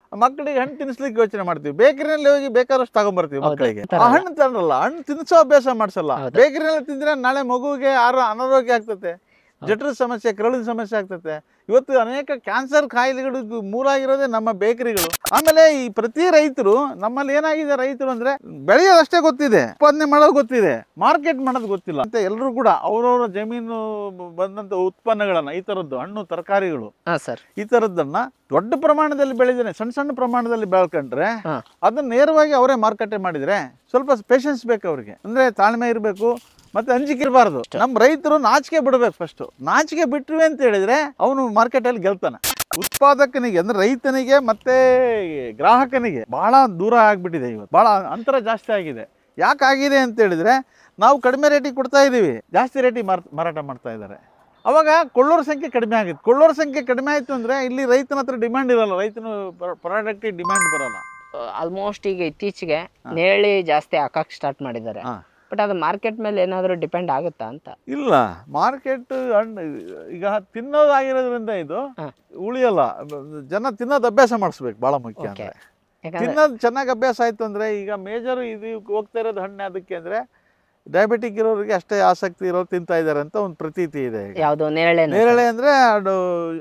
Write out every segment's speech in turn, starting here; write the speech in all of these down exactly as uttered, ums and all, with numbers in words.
ಮಕ್ಕಳಿಗೆ ಹಣ್ಣು ತಿನ್ನಿಸ್ಲಿಕ್ಕೆ ಯೋಚನೆ ಮಾಡ್ತೀವಿ, ಬೇಕರಿನಲ್ಲಿ ಹೋಗಿ ಬೇಕಾದಷ್ಟು ತಗೊಂಡ್ಬರ್ತೀವಿ ಮಕ್ಕಳಿಗೆ. ಆ ಹಣ್ಣು ತರಲ್ಲ, ಹಣ್ಣು ತಿನ್ನಿಸೋ ಅಭ್ಯಾಸ ಮಾಡ್ಸಲ್ಲ. ಬೇಕರಿನಲ್ಲಿ ತಿಂದ್ರೆ ನಾಳೆ ಮಗುವಿಗೆ ಆರೋ ಅನಾರೋಗ್ಯ ಆಗ್ತದೆ, ಜಠರದ ಸಮಸ್ಯೆ, ಕರುಳಿನ ಸಮಸ್ಯೆ ಆಗ್ತದೆ. ಇವತ್ತು ಅನೇಕ ಕ್ಯಾನ್ಸರ್ ಕಾಯಿಲೆಗಳು ಮೂಲಾಗಿರೋದೇ ನಮ್ಮ ಬೇಕರಿಗಳು. ಆಮೇಲೆ ಈ ಪ್ರತಿ ರೈತರು ನಮ್ಮಲ್ಲಿ ಏನಾಗಿದೆ, ರೈತರು ಅಂದ್ರೆ ಬೆಳೆಯೋದಷ್ಟೇ ಗೊತ್ತಿದೆ, ಉತ್ಪಾದನೆ ಮಾಡೋದು ಗೊತ್ತಿದೆ, ಮಾರ್ಕೆಟ್ ಮಾಡೋದು ಗೊತ್ತಿಲ್ಲ ಅಂತ. ಎಲ್ಲರೂ ಕೂಡ ಅವ್ರವ್ರ ಜಮೀನು ಬಂದಂತ ಉತ್ಪನ್ನಗಳನ್ನ, ಈ ತರದ್ದು ಹಣ್ಣು ತರಕಾರಿಗಳು ಈ ತರದ್ದನ್ನ ದೊಡ್ಡ ಪ್ರಮಾಣದಲ್ಲಿ ಬೆಳೆದಿದೆ, ಸಣ್ಣ ಸಣ್ಣ ಪ್ರಮಾಣದಲ್ಲಿ ಬೆಳ್ಕೊಂಡ್ರೆ ಅದನ್ನ ನೇರವಾಗಿ ಅವರೇ ಮಾರುಕಟ್ಟೆ ಮಾಡಿದ್ರೆ ಸ್ವಲ್ಪ ಪೇಷನ್ಸ್ ಬೇಕು ಅವ್ರಿಗೆ, ಅಂದ್ರೆ ತಾಳ್ಮೆ ಇರಬೇಕು, ಮತ್ತೆ ಅಂಜಿಕೆ ಇರಬಾರ್ದು. ನಮ್ಮ ರೈತರು ನಾಚಿಕೆ ಬಿಡ್ಬೇಕು. ಫಸ್ಟ್ ನಾಚಿಕೆ ಬಿಟ್ವಿ ಅಂತ ಹೇಳಿದ್ರೆ ಅವನು ಮಾರ್ಕೆಟ್ ಅಲ್ಲಿ ಗೆಲ್ತಾನೆ. ಉತ್ಪಾದಕನಿಗೆ ಅಂದ್ರೆ ರೈತನಿಗೆ ಮತ್ತೆ ಗ್ರಾಹಕನಿಗೆ ಬಹಳ ದೂರ ಆಗ್ಬಿಟ್ಟಿದೆ ಇವತ್ತು, ಬಹಳ ಅಂತರ ಜಾಸ್ತಿ ಆಗಿದೆ. ಯಾಕಾಗಿದೆ ಅಂತ ಹೇಳಿದ್ರೆ ನಾವು ಕಡಿಮೆ ರೇಟಿಗೆ ಕೊಡ್ತಾ ಇದೀವಿ, ಜಾಸ್ತಿ ರೇಟಿಗೆ ಮಾರಾಟ ಮಾಡ್ತಾ ಇದ್ದಾರೆ. ಅವಾಗ ಕೊಳ್ಳೋರ ಸಂಖ್ಯೆ ಕಡಿಮೆ ಆಗುತ್ತೆ. ಕೊಳ್ಳೋರ ಸಂಖ್ಯೆ ಕಡಿಮೆ ಆಯ್ತು ಅಂದ್ರೆ ಇಲ್ಲಿ ರೈತನ ಹತ್ರ ಡಿಮ್ಯಾಂಡ್ ಇರಲ್ಲ, ರೈತನ ಪ್ರಾಡಕ್ಟಿಗೆ ಡಿಮ್ಯಾಂಡ್ ಬರಲ್ಲ. ಆಲ್ಮೋಸ್ಟ್ ಈಗ ಇತ್ತೀಚೆಗೆ ನೇರಳೆ ಜಾಸ್ತಿ ಹಾಕಕ್ ಸ್ಟಾರ್ಟ್ ಮಾಡಿದ್ದಾರೆ, ಬಟ್ ಅದು ಮಾರ್ಕೆಟ್ ಮೇಲೆ ಏನಾದರೂ ಡಿಪೆಂಡ್ ಆಗುತ್ತಾ ಅಂತ? ಇಲ್ಲ, ಮಾರ್ಕೆಟ್ ಹಣ್ಣು ಈಗ ತಿನ್ನೋದಾಗಿರೋದ್ರಿಂದ ಇದು ಉಳಿಯಲ್ಲ. ಜನ ತಿನ್ನೋದು ಅಭ್ಯಾಸ ಮಾಡಿಸ್ಬೇಕು, ಬಹಳ ಮುಖ್ಯ. ಅಂದ್ರೆ ತಿನ್ನೋದು ಚೆನ್ನಾಗಿ ಅಭ್ಯಾಸ ಆಯ್ತು ಅಂದ್ರೆ, ಈಗ ಮೇಜರ್ ಇದು ಹೋಗ್ತಾ ಇರೋದು ಹಣ್ಣು ಅದಕ್ಕೆ ಅಂದ್ರೆ ಡಯಾಬಿಟಿಕ್ ಇರೋರಿಗೆ ಅಷ್ಟೇ ಆಸಕ್ತಿ ಇರೋರು ತಿಂತಾ ಇದ್ದಾರೆ ಅಂತ ಒಂದು ಪ್ರತೀತಿ ಇದೆ. ಯಾವುದು ನೇರಳೆ? ನೇರಳೆ ಅಂದ್ರೆ ಅದು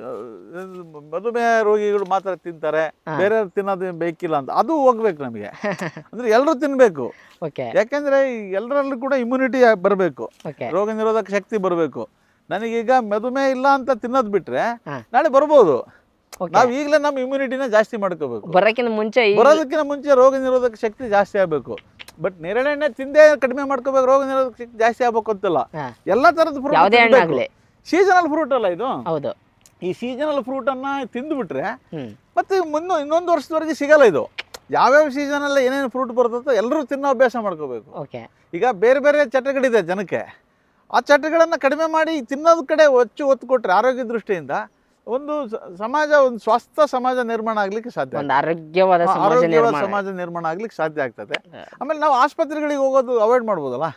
ಮಧುಮೇಹ ರೋಗಿಗಳು ಮಾತ್ರ ತಿಂತಾರೆ, ಬೇರೆ ತಿನ್ನೋದು ಬೇಕಿಲ್ಲ ಅಂತ. ಅದು ಹೋಗ್ಬೇಕು ನಮಗೆ, ಅಂದ್ರೆ ಎಲ್ಲರೂ ತಿನ್ಬೇಕು. ಯಾಕಂದ್ರೆ ಎಲ್ಲರಲ್ಲೂ ಕೂಡ ಇಮ್ಯುನಿಟಿ ಬರಬೇಕು, ರೋಗ ನಿರೋಧಕ ಶಕ್ತಿ ಬರಬೇಕು. ನನಗೀಗ ಮಧುಮೇಹ ಇಲ್ಲ ಅಂತ ತಿನ್ನೋದು ಬಿಟ್ರೆ ನಾಳೆ ಬರ್ಬೋದು. ನಾವ್ ಈಗಲೇ ನಮ್ಮ ಇಮ್ಯುನಿಟಿನ ಜಾಸ್ತಿ ಮಾಡ್ಕೋಬೇಕು. ಬರೋಕ್ಕಿಂತ ಮುಂಚೆ ಬರೋದಕ್ಕಿಂತ ಮುಂಚೆ ರೋಗ ನಿರೋಧಕ ಶಕ್ತಿ ಜಾಸ್ತಿ ಆಗ್ಬೇಕು. ಬಟ್ ನೇರಳೆ ಹಣ್ಣೆ ತಿಂದೇ ಕಡಿಮೆ ಮಾಡ್ಕೋಬೇಕು, ರೋಗ ನಿರೋಧಕ ಶಕ್ತಿ ಜಾಸ್ತಿ ಆಗ್ಬೇಕು ಅಂತಲ್ಲ. ಎಲ್ಲಾ ತರದ ಫ್ರೂಟ್, ಸೀಸನಲ್ ಫ್ರೂಟ್ ಅಲ್ಲ ಇದು. ಹೌದು, ಈ ಸೀಸನಲ್ ಫ್ರೂಟ್ ಅನ್ನ ತಿಂದು ಬಿಟ್ರೆ ಮತ್ತೆ ಮುನ್ನ ಇನ್ನೊಂದು ವರ್ಷದವರೆಗೆ ಸಿಗಲ್ಲ ಇದು. ಯಾವ್ಯಾವ ಸೀಸನ್ ಅಲ್ಲಿ ಏನೇನು ಫ್ರೂಟ್ ಬರ್ತದೋ ಎಲ್ಲರೂ ತಿನ್ನೋ ಅಭ್ಯಾಸ ಮಾಡ್ಕೋಬೇಕು. ಈಗ ಬೇರೆ ಬೇರೆ ಚಟಗಳಿದೆ ಜನಕ್ಕೆ, ಆ ಚಟಗಳನ್ನ ಕಡಿಮೆ ಮಾಡಿ ತಿನ್ನೋದ್ ಕಡೆ ಹೆಚ್ಚು ಒತ್ತು ಕೊಟ್ರೆ ಆರೋಗ್ಯ ದೃಷ್ಟಿಯಿಂದ ಒಂದು ಸಮಾಜ, ಒಂದು ಸ್ವಸ್ಥ ಸಮಾಜ ನಿರ್ಮಾಣ ಆಗ್ಲಿಕ್ಕೆ ಸಾಧ್ಯ, ಆರೋಗ್ಯವಾದ ಆರೋಗ್ಯವಾದ ಸಮಾಜ ನಿರ್ಮಾಣ ಆಗ್ಲಿಕ್ಕೆ ಸಾಧ್ಯ ಆಗ್ತದೆ. ಆಮೇಲೆ ನಾವು ಆಸ್ಪತ್ರೆಗಳಿಗೆ ಹೋಗೋದು ಅವಾಯ್ಡ್ ಮಾಡ್ಬೋದಲ್ಲ.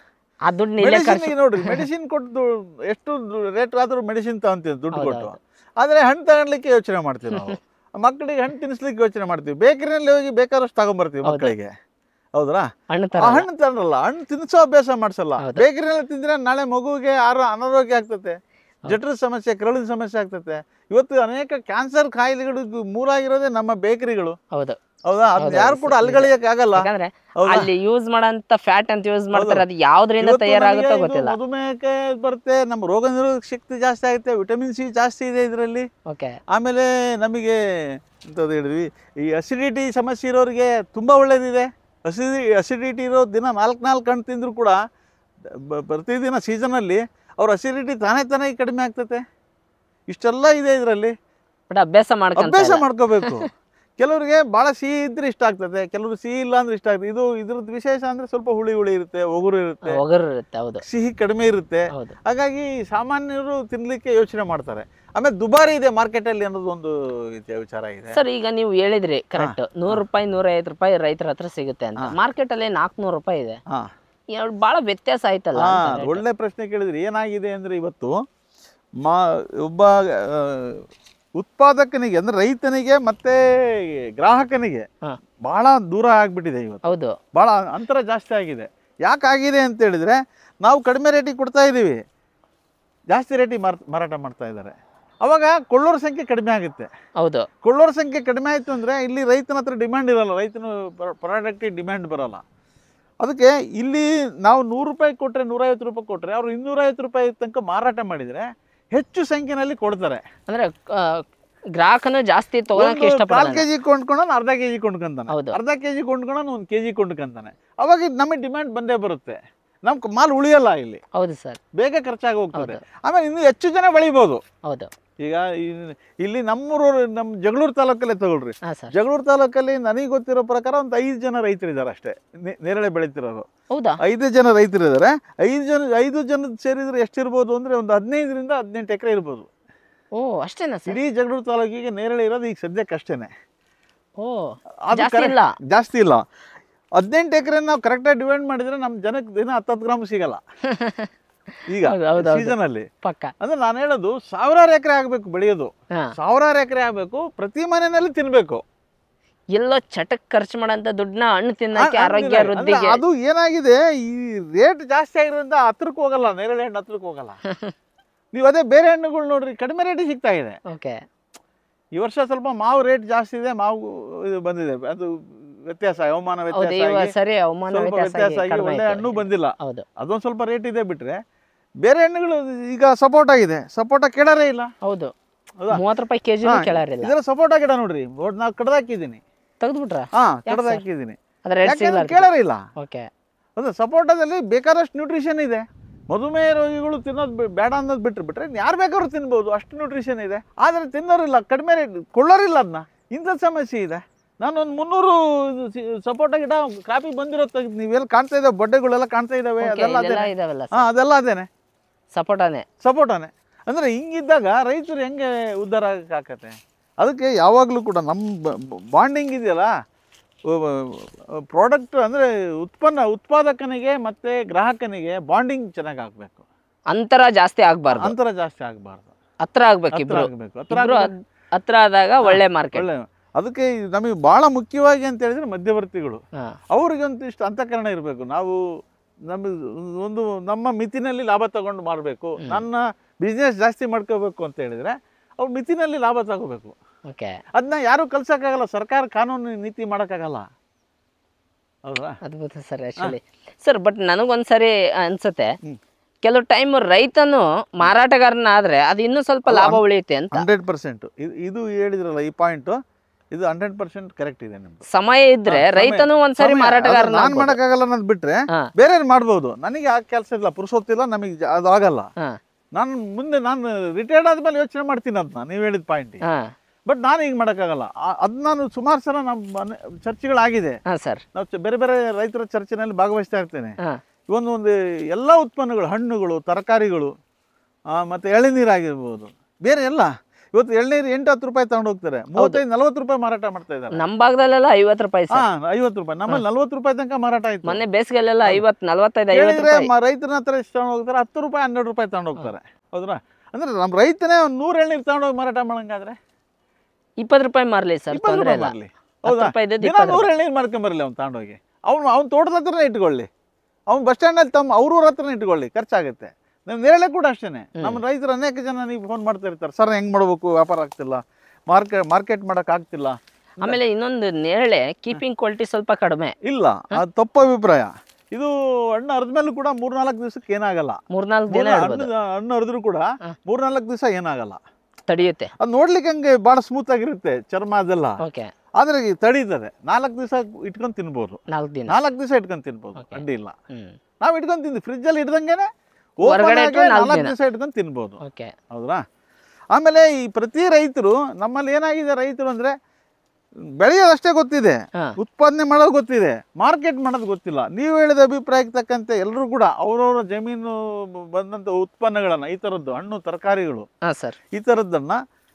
ನೋಡ್ರಿ, ಮೆಡಿಸಿನ್ ಕೊಟ್ಟು ಎಷ್ಟು ರೇಟ್ ಆದ್ರೂ ಮೆಡಿಸಿನ್ ತಗೊಂತೀವಿ ದುಡ್ಡು ಕೊಟ್ಟು, ಆದ್ರೆ ಹಣ್ಣು ತಗೊಳ್ಲಿಕ್ಕೆ ಯೋಚನೆ ಮಾಡ್ತೀವಿ ನಾವು. ಮಕ್ಕಳಿಗೆ ಹಣ್ಣು ತಿನ್ನಿಸ್ಲಿಕ್ಕೆ ಯೋಚನೆ ಮಾಡ್ತೀವಿ, ಬೇಕರಿನಲ್ಲಿ ಹೋಗಿ ಬೇಕಾದಷ್ಟು ತಗೊಂಡ್ಬರ್ತೀವಿ ಮಕ್ಕಳಿಗೆ. ಹೌದಾ? ಆ ಹಣ್ಣು ತರಲ್ಲ, ಹಣ್ಣು ತಿನ್ನಿಸೋ ಅಭ್ಯಾಸ ಮಾಡ್ಸಲ್ಲ. ಬೇಕರಿನಲ್ಲಿ ತಿಂದ್ರೆ ನಾಳೆ ಮಗುವಿಗೆ ಆರೋ ಅನಾರೋಗ್ಯ ಆಗ್ತದೆ, ಜಠರದ ಸಮಸ್ಯೆ, ಕರುಳಿನ ಸಮಸ್ಯೆ ಆಗ್ತದೆ. ಇವತ್ತು ಅನೇಕ ಕ್ಯಾನ್ಸರ್ ಕಾಯಿಲೆಗಳು ಮೂಲಾಗಿರೋದೇ ನಮ್ಮ ಬೇಕರಿಗಳು. ಹೌದು, ಹೌದಾ? ಅದ್ ಯಾರು ಕೂಡ ಅಲ್ಗಳಿಯಕ್ಕೆ ಆಗಲ್ಲ. ಅಲ್ಲಿ ಯೂಸ್ ಮಾಡಂತ ಫ್ಯಾಟ್ ಅಂತ ಯೂಸ್ ಮಾಡ್ತಾರೆ, ಅದು ಯಾವ್ದ್ರಿಂದ ತಯಾರಾಗುತ್ತೋ ಗೊತ್ತಿಲ್ಲ. ಮಧುಮೇಹಕ್ಕೆ ಬರುತ್ತೆ, ನಮ್ಮ ರೋಗ ನಿರೋಧಕ ಶಕ್ತಿ ಜಾಸ್ತಿ ಆಗುತ್ತೆ, ವಿಟಮಿನ್ ಸಿ ಜಾಸ್ತಿ ಇದೆ ಇದರಲ್ಲಿ. ಆಮೇಲೆ ನಮಗೆ ಎಂತದ್ದು ಹೇಳಿದ್ವಿ, ಈ ಅಸಿಡಿಟಿ ಸಮಸ್ಯೆ ಇರೋರಿಗೆ ತುಂಬಾ ಒಳ್ಳೇದಿದೆ. ಅಸಿಡಿ ಅಸಿಡಿಟಿ ಇರೋ ದಿನ ನಾಲ್ಕು ನಾಲ್ಕು ಹಣ್ಣು ತಿಂದ್ರು ಕೂಡ ಪ್ರತಿದಿನ ಸೀಸನಲ್ಲಿ ಅವ್ರ ಅಸಿಡಿಟಿ ತಾನೇ ತಾನೇ ಕಡಿಮೆ ಆಗ್ತದೆ. ಇಷ್ಟೆಲ್ಲ ಇದೆ ಇದರಲ್ಲಿ, ಅಭ್ಯಾಸ ಅಭ್ಯಾಸ ಮಾಡ್ಕೋಬೇಕು. ಕೆಲವರಿಗೆ ಬಹಳ ಸಿಹಿ ಇದ್ರೆ ಇಷ್ಟ ಆಗ್ತದೆ, ಕೆಲವರು ಸಿಹಿ ಇಲ್ಲ ಅಂದ್ರೆ ಇಷ್ಟ ಆಗ್ತದೆ. ಇದು ಇದ್ರದ್ದು ವಿಶೇಷ ಅಂದ್ರೆ ಸ್ವಲ್ಪ ಹುಳಿ ಹುಳಿ ಇರುತ್ತೆ, ಒಗರು ಇರುತ್ತೆ, ಸಿಹಿ ಕಡಿಮೆ ಇರುತ್ತೆ. ಹಾಗಾಗಿ ಸಾಮಾನ್ಯರು ತಿನ್ಲಿಕ್ಕೆ ಯೋಚನೆ ಮಾಡ್ತಾರೆ. ಆಮೇಲೆ ದುಬಾರಿ ಇದೆ ಮಾರ್ಕೆಟ್ ಅಲ್ಲಿ ಅನ್ನೋದು ಒಂದು ವಿಚಾರ ಇದೆ. ಸರ್, ಈಗ ನೀವು ಹೇಳಿದ್ರಿ ಕರೆಕ್ಟ್, ನೂರು ರೂಪಾಯಿ ನೂರ ಐವತ್ತು ರೂಪಾಯಿ ರೈತರ ಹತ್ರ ಸಿಗುತ್ತೆ ಅಂತ. ಮಾರ್ಕೆಟ್ ಅಲ್ಲಿ ನಾಲ್ಕುನೂರು ರೂಪಾಯಿ ಇದೆ, ಬಹಳ ವ್ಯತ್ಯಾಸ ಆಯ್ತಲ್ಲ. ಒಳ್ಳೆ ಪ್ರಶ್ನೆ ಕೇಳಿದ್ರಿ. ಏನಾಗಿದೆ ಅಂದ್ರೆ ಇವತ್ತು ಮಾ ಒಬ್ಬ ಉತ್ಪಾದಕನಿಗೆ ಅಂದ್ರೆ ರೈತನಿಗೆ ಮತ್ತೆ ಗ್ರಾಹಕನಿಗೆ ಬಹಳ ದೂರ ಆಗ್ಬಿಟ್ಟಿದೆ ಇವತ್ತು. ಹೌದು, ಬಹಳ ಅಂತರ ಜಾಸ್ತಿ ಆಗಿದೆ. ಯಾಕಾಗಿದೆ ಅಂತ ಹೇಳಿದ್ರೆ ನಾವು ಕಡಿಮೆ ರೇಟಿಗೆ ಕೊಡ್ತಾ ಇದೀವಿ, ಜಾಸ್ತಿ ರೇಟಿಗೆ ಮಾರಾಟ ಮಾಡ್ತಾ ಇದ್ದಾರೆ. ಅವಾಗ ಕೊಳ್ಳೋರ ಸಂಖ್ಯೆ ಕಡಿಮೆ ಆಗುತ್ತೆ. ಹೌದು, ಕೊಳ್ಳೋರ ಸಂಖ್ಯೆ ಕಡಿಮೆ ಆಯ್ತು ಅಂದ್ರೆ ಇಲ್ಲಿ ರೈತನ ಹತ್ರ ಡಿಮ್ಯಾಂಡ್ ಇರಲ್ಲ, ರೈತನ ಪ್ರಾಡಕ್ಟಿಗೆ ಡಿಮ್ಯಾಂಡ್ ಬರಲ್ಲ. ಅದಕ್ಕೆ ಇಲ್ಲಿ ನಾವು ನೂರು ರೂಪಾಯಿ ಕೊಟ್ಟರೆ, ನೂರೈವತ್ತು ರೂಪಾಯಿ ಕೊಟ್ಟರೆ ಅವರು ಇನ್ನೂರೈವತ್ತು ರೂಪಾಯಿ ತನಕ ಮಾರಾಟ ಮಾಡಿದರೆ ಹೆಚ್ಚು ಸಂಖ್ಯೆನಲ್ಲಿ ಕೊಡ್ತಾರೆ. ಅಂದ್ರೆ ಗ್ರಾಹಕನು ಜಾಸ್ತಿ ತಗೊಳಕ್ಕೆ ಇಷ್ಟಪಡ್ತಾನೆ. ಕಾಲ್ ಕೆಜಿ ಕೊಂಡ್ಕೊಂಡವನು ಅರ್ಧ ಕೆಜಿ ಕೊಂಡ್ಕೊಂತಾನೆ, ಅರ್ಧ ಕೆಜಿ ಕೊಂಡ್ಕೊಂಡವನು ಒಂದು ಕೆಜಿ ಕೊಂಡ್ಕೊಂತಾನೆ. ಅವಾಗ ನಮಗೆ ಡಿಮ್ಯಾಂಡ್ ಬಂದೇ ಬರುತ್ತೆ, ನಮ್ ಮಾಲ್ ಉಳಿಯಲ್ಲ ಇಲ್ಲಿ. ಹೌದು ಸರ್, ಬೇಗ ಖರ್ಚಾಗಿ ಹೋಗ್ತದೆ. ಆಮೇಲೆ ಇನ್ನು ಹೆಚ್ಚು ಜನ ಬೆಳಿಬಹುದು. ಹೌದು, ಈಗ ಇಲ್ಲಿ ನಮ್ಮೂರು ನಮ್ಮ ಜಗಳೂರು ತಾಲೂಕಲ್ಲೇ ತಗೊಳ್ರಿ. ಜಗಳೂರು ತಾಲೂಕಲ್ಲಿ ನನಗೆ ಗೊತ್ತಿರೋ ಪ್ರಕಾರ ಒಂದು ಐದು ಜನ ರೈತರಿದ್ದಾರೆ ಅಷ್ಟೇ ನೇರಳೆ ಬೆಳೀತಿರೋರು. ಹೌದಾ? ಐದು ಜನ ರೈತರಿದ್ದಾರೆ. ಐದು ಜನ ಐದು ಜನ ಸೇರಿದ್ರೆ ಎಷ್ಟಿರ್ಬೋದು ಅಂದ್ರೆ ಒಂದು ಹದಿನೈದರಿಂದ ಹದಿನೆಂಟು ಎಕರೆ ಇರ್ಬೋದು. ಓ, ಅಷ್ಟೇನಾ? ಇಡೀ ಜಗಳೂರು ತಾಲೂಕಿಗೆ ನೇರಳೆ ಇರೋದು ಈಗ ಸದ್ಯಕ್ಕೆ ಅಷ್ಟೇನೆ. ಓ, ಜಾಸ್ತಿ ಇಲ್ಲ. ಹದಿನೆಂಟು ಎಕರೆ ನಾವು ಕರೆಕ್ಟಾಗಿ ಡಿವೈಡ್ ಮಾಡಿದ್ರೆ ನಮ್ಮ ಜನಕ್ಕೆ ದಿನ ಹತ್ತತ್ತು ಗ್ರಾಮ್ ಸಿಗಲ್ಲ ಈಗ ಸೀಸನ್ ಅಲ್ಲಿ. ಅಂದ್ರೆ ನಾನು ಹೇಳೋದು ಸಾವಿರಾರು ಎಕರೆ ಆಗ್ಬೇಕು ಬೆಳೆಯೋದು, ಸಾವಿರಾರು ಎಕರೆ ಆಗ್ಬೇಕು, ಪ್ರತಿ ಮನೆಯಲ್ಲಿ ತಿನ್ಬೇಕು. ಎಲ್ಲೋ ಚಟಕ್ ಖರ್ಚು ಮಾಡೋಂಥ ದುಡ್ಡನ್ನ ಹಣ್ಣು ತಿನ್ನಕ್ಕೆ ಆರೋಗ್ಯ ಅಂದ್ರೆ ವೃದ್ಧಿಗೆ ಅದು ಏನಾಗಿದೆ, ಈ ರೇಟ್ ಜಾಸ್ತಿ ಆಗಿರೋದ್ರಿಂದ ಹತ್ರಕ್ಕೆ ಹೋಗಲ್ಲ, ನೇರಳೆ ಹಣ್ಣು ಹತ್ರಕ್ಕೆ ಹೋಗಲ್ಲ. ನೀವು ಅದೇ ಬೇರೆ ಹಣ್ಣುಗಳು ನೋಡ್ರಿ ಕಡಿಮೆ ರೇಟಿಗೆ ಸಿಗ್ತಾ ಇದೆ. ಓಕೆ, ಈ ವರ್ಷ ಸ್ವಲ್ಪ ಮಾವು ರೇಟ್ ಜಾಸ್ತಿ ಇದೆ, ಮಾವು ಇದು ಬಂದಿದೆ, ಅದು ವ್ಯತ್ಯಾಸ, ಹವಾಮಾನ ವ್ಯತ್ಯಾಸ ಆಗಿ ಸರಿ ಹವಾಮಾನ ಸ್ವಲ್ಪ ವ್ಯತ್ಯಾಸ ವ್ಯತ್ಯಾಸ ಆಗಿ ಆಗಿ ಕಡಿಮೆ ಒಳ್ಳೆ ಆಯ್ತು. ಹಣ್ಣು ಬಂದಿಲ್ಲ. ಹೌದು ಅದೊಂದು ಸ್ವಲ್ಪ ರೇಟ್ ಇದೆ ಬಿಟ್ರೆ ಬೇರೆ ಹಣ್ಣುಗಳು ಈಗ ಸಪೋಟ ಇದೆ, ಸಪೋಟ ಕೆಡರೇ ಇಲ್ಲ. ಹೌದು, ಹೌದಾ? ಮೂವತ್ತು ರೂಪಾಯಿ ಕೆಜಿನೂ ಕೇಳಾರಿಲ್ಲ. ಇದರ ಸಪೋಟ ಗಿಡ ನೋಡ್ರಿ, ನಾವು ಕಡ್ದಾಕಿದ್ದೀನಿ. ತೆಗೆದ್ಬಿಟ್ರ ಹಾ ಕಡ್ದಾಕಿದ್ದೀನಿ, ಅದ್ರ ರೇಟ್ ಸಿಗಲ್ಲ. ಕೇಳರೇ ಇಲ್ಲ. ಓಕೆ, ಅದು ಸಪೋಟದಲ್ಲಿ ಬೇಕಾದಷ್ಟು ನ್ಯೂಟ್ರಿಷನ್ ಇದೆ. ಮಧುಮೇಹ ರೋಗಿಗಳು ತಿನ್ನೋದು ಬೇಡ ಅನ್ನೋದು ಬಿಟ್ಟರೆ ಬಿಟ್ರೆ ಯಾರು ಬೇಕಾದ್ರೂ ತಿನ್ಬೋದು, ಅಷ್ಟು ನ್ಯೂಟ್ರಿಷನ್ ಇದೆ. ಆದರೆ ತಿನ್ನೋರಿಲ್ಲ, ಕಡಿಮೆ ರೇಟ್ ಕೊಳ್ಳೋರಿಲ್ಲ. ಅದನ್ನ ಇಂಥದ್ದು ಸಮಸ್ಯೆ ಇದೆ. ನಾನು ಒಂದು ಮುನ್ನೂರು ಸಪೋಟ ಗಿಡ ಕ್ರಾಪಿಗೆ ಬಂದಿರೋ ತೆಗೆದು ನೀವೆಲ್ಲ ಕಾಣ್ತಾ ಇದ್ದಾವೆ, ಬಡ್ಡೆಗಳೆಲ್ಲ ಕಾಣ್ತಾ ಇದ್ದಾವೆ, ಅದೆಲ್ಲ ಅದೇನೆ. ಇದಾವಲ್ಲ ಹಾಂ ಅದೆಲ್ಲ ಅದೇನೆ, ಸಪೋಟನೇ ಸಪೋಟನೇ. ಅಂದರೆ ಹಿಂಗಿದ್ದಾಗ ರೈತರು ಹೆಂಗೆ ಉದ್ಧಾರ ಆಗಕ್ಕೆ? ಅದಕ್ಕೆ ಯಾವಾಗಲೂ ಕೂಡ ನಮ್ಮ ಬಾಂಡಿಂಗ್ ಇದೆಯಲ್ಲ, ಪ್ರಾಡಕ್ಟ್ ಅಂದರೆ ಉತ್ಪನ್ನ ಉತ್ಪಾದಕನಿಗೆ ಮತ್ತು ಗ್ರಾಹಕನಿಗೆ ಬಾಂಡಿಂಗ್ ಚೆನ್ನಾಗಿ ಆಗಬೇಕು. ಅಂತರ ಜಾಸ್ತಿ ಆಗಬಾರ್ದು, ಅಂತರ ಜಾಸ್ತಿ ಆಗಬಾರ್ದು, ಹತ್ರ ಆಗ್ಬೇಕು. ಇಬ್ರು ಆಗಬೇಕು, ಇಬ್ರು ಹತ್ರ ಆದಾಗ ಒಳ್ಳೆ ಮಾರ್ಕೆಟ್. ಒಳ್ಳೆ. ಅದಕ್ಕೆ ನಮಗೆ ಭಾಳ ಮುಖ್ಯವಾಗಿ ಅಂತ ಹೇಳಿದ್ರೆ ಮಧ್ಯವರ್ತಿಗಳು, ಅವ್ರಿಗೆ ಒಂದಿಷ್ಟು ಅಂತಃಕರಣ ಇರಬೇಕು. ನಾವು ನಮ್ಮ ಒಂದು ನಮ್ಮ ಮಿತಿನಲ್ಲಿ ಲಾಭ ತಗೊಂಡು ಮಾರಬೇಕು, ನನ್ನ ಬಿಸ್ನೆಸ್ ಜಾಸ್ತಿ ಮಾಡ್ಕೋಬೇಕು ಅಂತ ಹೇಳಿದ್ರೆ ಅವ್ರು ಮಿತಿನಲ್ಲಿ ಲಾಭ ತಗೋಬೇಕು. ಓಕೆ, ಅದನ್ನ ಯಾರು ಕಲ್ಸಕ್ಕಾಗಲ್ಲ, ಸರ್ಕಾರ ಕಾನೂನು ನೀತಿ ಮಾಡೋಕ್ಕಾಗಲ್ಲ. ಹೌದಾ? ಅದ್ಭುತ ಸರ್. ಆಕ್ಚುಲಿ ಸರ್, ಬಟ್ ನನಗೊಂದ್ಸರಿ ಅನ್ಸುತ್ತೆ, ಕೆಲವು ಟೈಮ್ ರೈತನು ಮಾರಾಟಗಾರನ ಆದ್ರೆ ಅದು ಇನ್ನೂ ಸ್ವಲ್ಪ ಲಾಭ ಉಳಿಯುತ್ತೆ ಅಂತ. ಹಂಡ್ರೆಡ್ ಪರ್ಸೆಂಟ್ ಇದು ಹೇಳಿದ್ರಲ್ಲ, ಈ ಪಾಯಿಂಟ್ ಇದು ಹಂಡ್ರೆಡ್ ಪರ್ಸೆಂಟ್ ಕರೆಕ್ಟ್ ಇದೆ. ನಿಮ್ದು ಸಮಯ ಇದ್ರೆ ರೈತನು ಒಂದ್ಸರಿ ಮಾರಾಟಗಾರನ ನಾನ್ ಮಾಡಕ್ಕಾಗಲ್ಲ ಅನ್ನೋದು ಬಿಟ್ರೆ ಬೇರೆ ಮಾಡ್ಬೋದು. ನನಗೆ ಆ ಕೆಲಸ ಇಲ್ಲ, ಪುರುಸೊತ್ತಿಲ್ಲ, ನಮಗೆ ಅದು ಆಗಲ್ಲ. ನಾನು ಮುಂದೆ ನಾನು ರಿಟೈರ್ಡ್ ಆದ್ಮೇಲೆ ಯೋಚನೆ ಮಾಡ್ತೀನಿ ಅದನ್ನ, ನೀವು ಹೇಳಿದ ಪಾಯಿಂಟ್. ಬಟ್ ನಾನು ಈಗ ಮಾಡೋಕ್ಕಾಗಲ್ಲ. ಅದ್ ನಾನು ಸುಮಾರು ಸಲ ನಮ್ಮ ಮನೆ ಚರ್ಚೆಗಳಾಗಿದೆ ಸರ್. ನಾವು ಬೇರೆ ಬೇರೆ ರೈತರ ಚರ್ಚೆನಲ್ಲಿ ಭಾಗವಹಿಸ್ತಾ ಇರ್ತೇನೆ. ಇವೊಂದು ಒಂದು ಎಲ್ಲ ಉತ್ಪನ್ನಗಳು, ಹಣ್ಣುಗಳು, ತರಕಾರಿಗಳು, ಮತ್ತೆ ಎಳೆನೀರಾಗಿರ್ಬೋದು, ಬೇರೆ ಎಲ್ಲ. ಇವತ್ತು ಎಳ್ನೀರು ಎಂಟು ಹತ್ತು ರೂಪಾಯಿ ತಗೊಂಡು ಹೋಗ್ತಾರೆ, ಮೂವತ್ತೈದು ನಲ್ವತ್ತು ರೂಪಾಯಿ ಮಾರಾಟ ಮಾಡ್ತಾ ಇದ್ದಾರೆ. ನಮ್ಮ ಭಾಗದಲ್ಲೆಲ್ಲ ಐವತ್ತು ರೂಪಾಯಿ, ಹಾ ಐವತ್ತು ರೂಪಾಯಿ, ನಮ್ಮಲ್ಲಿ ನಲ್ವತ್ತು ರೂಪಾಯಿ ತನಕ ಮಾರಾಟ ಆಯ್ತು. ಮೊನ್ನೆ ಬೇಸಿಗೆಲ್ಲ ಐವತ್ತು ನಲ್ವತ್ತೈದು ರೈತನ ಹತ್ರ ಎಷ್ಟು ತಗೊಂಡು ಹೋಗ್ತಾರೆ? ಹತ್ತು ರೂಪಾಯಿ ಹನ್ನೆರಡು ರೂಪಾಯಿ ತಗೊಂಡು ಹೋಗ್ತಾರೆ. ಹೌದ್ರಾ? ಅಂದ್ರೆ ನಮ್ಮ ರೈತನೇ ಒಂದು ನೂರು ಎಳ್ನೀರು ತಗೊಂಡೋಗಿ ಮಾರಾಟ ಮಾಡಂಗಾದ್ರೆ ಇಪ್ಪತ್ತು ರೂಪಾಯಿ ಮಾರ್ಲಿ ಸರ್, ತೊಂದರೆ ಇಲ್ಲ. ಹೌದಾ? ನೂರು ಎಳ್ನೀರು ಮಾರ್ಕೊಂಬರ್ಲಿ ಅವ್ನು ತಗೊಂಡೋಗಿ, ಅವ್ನು ಅವ್ನು ತೋಟದ ಹತ್ರನೇ ಇಟ್ಕೊಳ್ಳಿ, ಅವ್ನು ಬಸ್ ಸ್ಟ್ಯಾಂಡಲ್ಲಿ ತಮ್ಮ ಅವ್ರವ್ರ ಹತ್ರನೇ ಇಟ್ಕೊಳ್ಳಿ, ಖರ್ಚಾಗುತ್ತೆ. ನಮ್ಮ ನೇರಳೆ ಕೂಡ ಅಷ್ಟೇನೆ. ನಮ್ಮ ರೈತರು ಅನೇಕ ಜನ ನೀವು ಫೋನ್ ಮಾಡ್ತಾ ಇರ್ತಾರೆ, ಸರ್ ಹೆಂಗ್ ಮಾಡ್ಬೇಕು, ವ್ಯಾಪಾರ ಆಗ್ತಿಲ್ಲ, ಮಾರ್ಕೆಟ್ ಮಾರ್ಕೆಟ್ ಮಾಡಕ್ ಆಗ್ತಿಲ್ಲ. ಆಮೇಲೆ ಇನ್ನೊಂದು ನೇರಳೆ ಕೀಪಿಂಗ್ ಕ್ವಾಲಿಟಿ ಸ್ವಲ್ಪ ಕಡಿಮೆ ಇಲ್ಲ, ಅದು ತಪ್ಪು ಅಭಿಪ್ರಾಯ. ಇದು ಹಣ್ಣು ಹರಿದ ಮೇಲೂ ಕೂಡ ಮೂರ್ನಾಲ್ಕು ದಿವಸಕ್ಕೆ ಏನಾಗಲ್ಲ. ಮೂರ್ನಾಲ್ಕು ದಿನ ಹಣ್ಣು ಹರಿದ್ರು ಕೂಡ ಮೂರ್ನಾಲ್ಕು ದಿವಸ ಏನಾಗಲ್ಲ, ತಡೆಯುತ್ತೆ. ಅದು ನೋಡ್ಲಿಕ್ಕೆ ಹಂಗೆ ಬಹಳ ಸ್ಮೂತ್ ಆಗಿರುತ್ತೆ ಚರ್ಮ ಅದೆಲ್ಲ, ಆದ್ರೆ ತಡೀತದೆ. ನಾಲ್ಕು ದಿವಸ ಇಟ್ಕೊಂಡ್ ತಿನ್ಬೋದು, ನಾಲ್ಕು ದಿನ ನಾಲ್ಕು ದಿವಸ ಇಟ್ಕೊಂಡ್ ತಿನ್ಬೋದು, ಅಡ್ಡಿ ಇಲ್ಲ. ನಾವ್ ಇಟ್ಕೊಂಡ್ ತಿಂದ್ವಿ ಫ್ರಿಜ್ ಅಲ್ಲಿ ಇಡ್ದಂಗೆನೆ ನಾಲ್ಕು ದಿವಸ ಇಟ್ಕೊಂಡ್ ತಿನ್ಬೋದು. ಹೌದ್ರಾ? ಆಮೇಲೆ ಈ ಪ್ರತಿ ರೈತರು ನಮ್ಮಲ್ಲಿ ಏನಾಗಿದೆ, ರೈತರು ಅಂದ್ರೆ ಬೆಳೆಯೋದಷ್ಟೇ ಗೊತ್ತಿದೆ, ಉತ್ಪಾದನೆ ಮಾಡೋದು ಗೊತ್ತಿದೆ, ಮಾರ್ಕೆಟ್ ಮಾಡೋದು ಗೊತ್ತಿಲ್ಲ. ನೀವು ಹೇಳಿದ ಅಭಿಪ್ರಾಯಕ್ಕೆ ತಕ್ಕಂತೆ ಎಲ್ಲರೂ ಕೂಡ ಅವ್ರವ್ರ ಜಮೀನು ಬಂದಂತ ಉತ್ಪನ್ನಗಳನ್ನ, ಈ ತರದ್ದು ಹಣ್ಣು ತರಕಾರಿಗಳು ಈ ತರದ್ದನ್ನ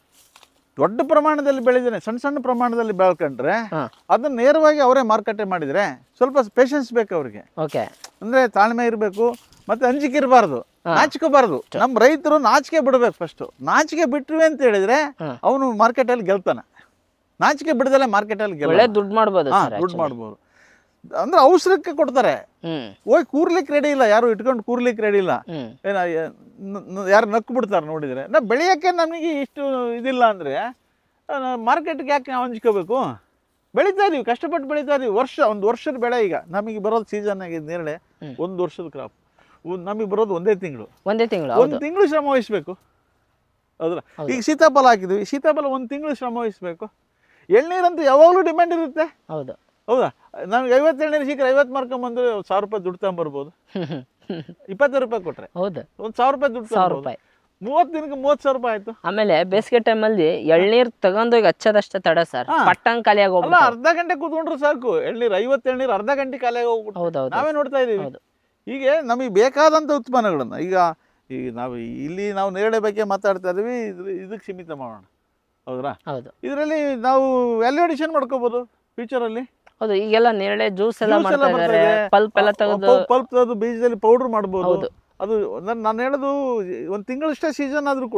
ದೊಡ್ಡ ಪ್ರಮಾಣದಲ್ಲಿ ಬೆಳೆದೇನೆ, ಸಣ್ಣ ಸಣ್ಣ ಪ್ರಮಾಣದಲ್ಲಿ ಬೆಳ್ಕೊಂಡ್ರೆ ಅದನ್ನ ನೇರವಾಗಿ ಅವರೇ ಮಾರುಕಟ್ಟೆ ಮಾಡಿದ್ರೆ ಸ್ವಲ್ಪ ಪೇಷನ್ಸ್ ಬೇಕು ಅವ್ರಿಗೆ. ಅಂದ್ರೆ ತಾಳ್ಮೆ ಇರಬೇಕು, ಮತ್ತೆ ಅಂಜಿಕೆ ಇರಬಾರ್ದು, ನಾಚಿಕೋಬಾರ್ದು. ನಮ್ಮ ರೈತರು ನಾಚಿಕೆ ಬಿಡ್ಬೇಕು. ಫಸ್ಟ್ ನಾಚಿಕೆ ಬಿಟ್ವಿ ಅಂತ ಹೇಳಿದ್ರೆ ಅವನು ಮಾರ್ಕೆಟ್ ಅಲ್ಲಿ ಗೆಲ್ತಾನೆ. ನಾಚಿಕೆ ಬಿಡದಲ್ಲೇ ಮಾರ್ಕೆಟ್ ಅಲ್ಲಿ ದುಡ್ಡು ಮಾಡ್ಬೋದು, ದುಡ್ಡು ಮಾಡ್ಬೋದು. ಅಂದ್ರೆ ಅವಸರಕ್ಕೆ ಕೊಡ್ತಾರೆ, ಹೋಗಿ ಕೂರ್ಲಿಕ್ಕೆ ರೆಡಿ ಇಲ್ಲ, ಯಾರು ಇಟ್ಕೊಂಡು ಕೂರ್ಲಿಕ್ಕೆ ರೆಡಿ ಇಲ್ಲ. ಏನ ಯಾರು ನಕ್ಕು ಬಿಡ್ತಾರೆ ನೋಡಿದ್ರೆ. ನಾ ಬೆಳೆಯಕ್ಕೆ ನಮಗೆ ಇಷ್ಟು ಇದಿಲ್ಲ ಅಂದ್ರೆ ಮಾರ್ಕೆಟ್ಗೆ ಯಾಕೆ ನಾವು ಹಂಚ್ಕೋಬೇಕು? ಬೆಳೀತಾ ಇದೀವಿ, ಕಷ್ಟಪಟ್ಟು ಬೆಳೀತಾ ಇದೀವಿ. ವರ್ಷ ಒಂದು ವರ್ಷದ ಬೆಳೆ. ಈಗ ನಮಗೆ ಬರೋದು ಸೀಸನ್ ಆಗಿದೆ ನೇರಳೆ, ಒಂದು ವರ್ಷದ ಕ್ರಾಪ್. ನಮಗೆ ಬರೋದು ಒಂದೇ ತಿಂಗಳು, ಒಂದೇ ತಿಂಗಳು ಒಂದು ತಿಂಗಳು ಶ್ರಮ ವಹಿಸ್ಬೇಕು. ಹೌದ್ರ? ಈಗ ಸೀತಾಫಲ ಹಾಕಿದ್ವಿ, ಸೀತಾಫಲ ಒಂದು ತಿಂಗಳು ಶ್ರಮ ವಹಿಸ್ಬೇಕು. ಎಳ್ನೀರಂತೂ ಯಾವಾಗಲೂ ಡಿಮ್ಯಾಂಡ್ ಇರುತ್ತೆ. ಹೌದು ಹೌದಾ? ನಮ್ಗೆ ಐವತ್ತು ಎಳ್ನೀರು ಸಿಕ್ಕರೆ ಐವತ್ತು ಮಾರ್ಕೊಂಬಂದ್ರೆ ಸಾವಿರ ರೂಪಾಯಿ ದುಡ್ಡು ತಗೊಂಬರ್ಬೋದು. ಇಪ್ಪತ್ತು ರೂಪಾಯಿ ಕೊಟ್ರೆ ಹೌದು ಒಂದು ಸಾವಿರ ರೂಪಾಯಿ ದುಡ್ಡು, ಸಾವಿರ ರೂಪಾಯಿ ಮೂವತ್ತು ದಿನಕ್ಕೆ ಮೂವತ್ತು ಸಾವಿರ ರೂಪಾಯಿ ಆಯ್ತು. ಆಮೇಲೆ ಬೇಸಿಗೆ ಟೈಮಲ್ಲಿ ಎಳ್ನೀರು ತಗೊಂಡೋಗಿ ಹಚ್ಚದಷ್ಟೇ ತಡ ಸರ್, ಪಟ್ಟಂಗ್ ಖಾಲಿ ಆಗೋಲ್ಲ. ಅರ್ಧ ಗಂಟೆ ಕೂತ್ಕೊಂಡ್ರು ಸಾಕು ಎಳ್ನೀರು, ಐವತ್ತು ಎಳ್ನೀರು ಅರ್ಧ ಗಂಟೆ ಖಾಲಿ ಆಗೋಗ್ಬಿಟ್ಟು ನಾವೇ ನೋಡ್ತಾ ಇದೀವಿ. ಹೀಗೆ ನಮಗೆ ಬೇಕಾದಂತ ಉತ್ಪನ್ನಗಳನ್ನ ಈಗ ಈಗ ನಾವು ಇಲ್ಲಿ ನಾವು ನೇರಳೆ ಬಗ್ಗೆ ಮಾತಾಡ್ತಾ ಇದೀವಿ, ಇದಕ್ಕೆ ಸೀಮಿತ ಮಾಡೋಣ. ಹೌದ್ರಾ? ಹೌದು. ಇದರಲ್ಲಿ ನಾವು ವ್ಯಾಲ್ಯೂ ಅಡಿಷನ್ ಮಾಡ್ಕೋಬಹುದು ಫ್ಯೂಚರ್ ಅಲ್ಲಿ. ಹೌದು, ಈಗೆಲ್ಲ ನೇರಳೆ ಜ್ಯೂಸ್ ಎಲ್ಲ ಮಾಡ್ತಾ ಇದ್ದಾರೆ, ಪಲ್ಪ್ ಎಲ್ಲ ತೆಗೆದು ಪಲ್ಪ್ ತೆಗೆದು ಬೀಜದಲ್ಲಿ ಪೌಡರ್ ಮಾಡಬಹುದು. ಅದು ನಾನು ಹೇಳೋದು ಒಂದು ತಿಂಗಳಷ್ಟೇ ಸೀಸನ್ ಆದ್ರೂ ಕೂಡ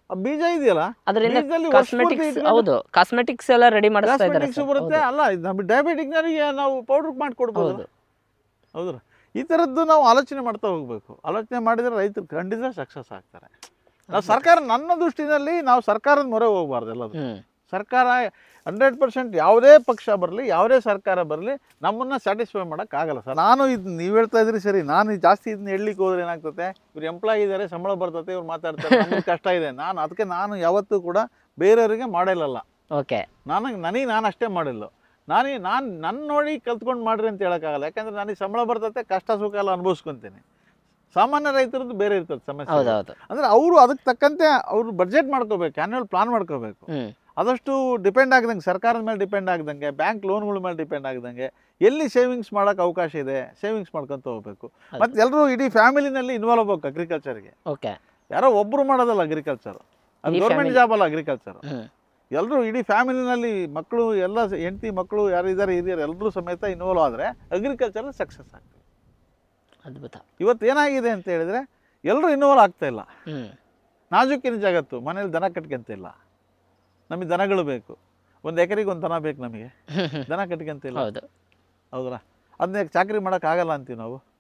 ಆ ಬೀಜ ಇದೆಯಲ್ಲ ಅದರಿಂದ ಬೀಜದಲ್ಲಿ ಕಾಸ್ಮೆಟಿಕ್ಸ್ ಹೌದು ಕಾಸ್ಮೆಟಿಕ್ಸ್ ಎಲ್ಲ ರೆಡಿ ಮಾಡಿಸ್ತಾ ಇದ್ದಾರೆ ಕಾಸ್ಮೆಟಿಕ್ಸ್ ಬರುತ್ತೆ. ಅಲ್ಲ ಇದು ನಮಗೆ ಡಯಾಬಿಟಿಕ್ನವರಿಗೆ ನಾವು ಪೌಡರ್ ಮಾಡಿಕೊಡ್ಬೋದು. ಹೌದು ಹೌದ್ರ ಈ ಥರದ್ದು ನಾವು ಆಲೋಚನೆ ಮಾಡ್ತಾ ಹೋಗ್ಬೇಕು. ಆಲೋಚನೆ ಮಾಡಿದರೆ ರೈತರು ಖಂಡಿತ ಸಕ್ಸಸ್ ಆಗ್ತಾರೆ. ನಾವು ಸರ್ಕಾರ, ನನ್ನ ದೃಷ್ಟಿನಲ್ಲಿ ನಾವು ಸರ್ಕಾರದ ಮೊರೆ ಹೋಗ್ಬಾರ್ದು. ಎಲ್ಲದು ಹ್ಮ್ ಸರ್ಕಾರ ಹಂಡ್ರೆಡ್ ಪರ್ಸೆಂಟ್ ಯಾವುದೇ ಪಕ್ಷ ಬರಲಿ, ಯಾವುದೇ ಸರ್ಕಾರ ಬರಲಿ, ನಮ್ಮನ್ನು ಸ್ಯಾಟಿಸ್ಫೈ ಮಾಡೋಕ್ಕಾಗಲ್ಲ ಸರ್. ನಾನು ಇದು ನೀವು ಹೇಳ್ತಾ ಇದ್ರಿ ಸರಿ, ನಾನು ಜಾಸ್ತಿ ಇದನ್ನ ಹೇಳಲಿಕ್ಕೆ ಹೋದ್ರೆ ಏನಾಗ್ತದೆ, ಇವ್ರು ಎಂಪ್ಲಾಯ್ ಇದ್ದಾರೆ, ಸಂಬಳ ಬರ್ತದೆ, ಇವ್ರು ಮಾತಾಡ್ತಾರೆ, ನಮಗೆ ಕಷ್ಟ ಇದೆ. ನಾನು ಅದಕ್ಕೆ ನಾನು ಯಾವತ್ತೂ ಕೂಡ ಬೇರೆಯವರಿಗೆ ಮಾಡಿಲ್ಲಲ್ಲ. ಓಕೆ ನನಗೆ ನನಗೆ ನಾನು ಅಷ್ಟೇ ಮಾಡಿಲ್ಲ. ನಾನು ನಾನು ನನ್ನ ನೋಡಿ ಕಲ್ತ್ಕೊಂಡು ಮಾಡ್ರಿ ಅಂತ ಹೇಳೋಕ್ಕಾಗಲ್ಲ. ಯಾಕಂದರೆ ನನಗೆ ಸಂಬಳ ಬರ್ತದೆ, ಕಷ್ಟ ಸುಖ ಎಲ್ಲ ಅನುಭವಿಸ್ಕೊತೀನಿ. ಸಾಮಾನ್ಯ ರೈತರದ್ದು ಬೇರೆ ಇರ್ತದೆ ಸಮಸ್ಯೆ. ಹೌದೌದು ಅಂದರೆ ಅವರು ಅದಕ್ಕೆ ತಕ್ಕಂತೆ ಅವರು ಬಡ್ಜೆಟ್ ಮಾಡ್ಕೋಬೇಕು, ಆ್ಯನ್ಯುವಲ್ ಪ್ಲಾನ್ ಮಾಡ್ಕೋಬೇಕು. ಹ್ಮ್ ಆದಷ್ಟು ಡಿಪೆಂಡ್ ಆಗ್ದಂಗೆ, ಸರ್ಕಾರದ ಮೇಲೆ ಡಿಪೆಂಡ್ ಆಗ್ದಂಗೆ, ಬ್ಯಾಂಕ್ ಲೋನ್ಗಳ ಮೇಲೆ ಡಿಪೆಂಡ್ ಆಗ್ದಂಗೆ, ಎಲ್ಲಿ ಸೇವಿಂಗ್ಸ್ ಮಾಡೋಕ್ಕೆ ಅವಕಾಶ ಇದೆ ಸೇವಿಂಗ್ಸ್ ಮಾಡ್ಕೊತ ಹೋಗ್ಬೇಕು. ಮತ್ತು ಎಲ್ಲರೂ ಇಡೀ ಫ್ಯಾಮಿಲಿನಲ್ಲಿ ಇನ್ವಾಲ್ವ್ ಆಗ್ಬೇಕು ಅಗ್ರಿಕಲ್ಚರ್ಗೆ. ಓಕೆ ಯಾರೋ ಒಬ್ಬರು ಮಾಡೋದಲ್ಲ ಅಗ್ರಿಕಲ್ಚರ್, ಅದು ಗೌರ್ಮೆಂಟ್ ಜಾಬ್ ಅಲ್ಲ ಅಗ್ರಿಕಲ್ಚರ್. ಹ್ಮ್ ಎಲ್ಲರೂ ಇಡೀ ಫ್ಯಾಮಿಲಿನಲ್ಲಿ ಮಕ್ಕಳು ಎಲ್ಲ ಹೆಂಡತಿ ಮಕ್ಕಳು ಯಾರು ಇದ್ದಾರೆ ಹಿರಿಯರು ಎಲ್ಲರೂ ಸಮೇತ ಇನ್ವಾಲ್ವ್ ಆದರೆ ಅಗ್ರಿಕಲ್ಚರ್ ಸಕ್ಸಸ್ ಆಗ್ತದೆ. ಅದ್ಭುತ. ಇವತ್ತು ಏನಾಗಿದೆ ಅಂತ ಹೇಳಿದರೆ ಎಲ್ಲರೂ ಇನ್ವಾಲ್ವ್ ಆಗ್ತಾ ಇಲ್ಲ. ಹ್ಮ್ ನಾಜೂಕಿನ ಜಗತ್ತು, ಮನೇಲಿ ದನ ಕಟ್ಕೊಂತಿಲ್ಲ. ನಮಗೆ ದನಗಳು ಬೇಕು, ಒಂದು ಎಕರೆಗೆ ಒಂದು ದನ ಬೇಕು ನಮಗೆ, ದನ ಕಟ್ಕೊಂತಿಲ್ಲ. ಹೌದು ಹೌದ್ರಾ? ಅದನ್ನ ಚಾಕ್ರಿ ಮಾಡೋಕ್ಕಾಗಲ್ಲ ಅಂತೀವಿ ನಾವು.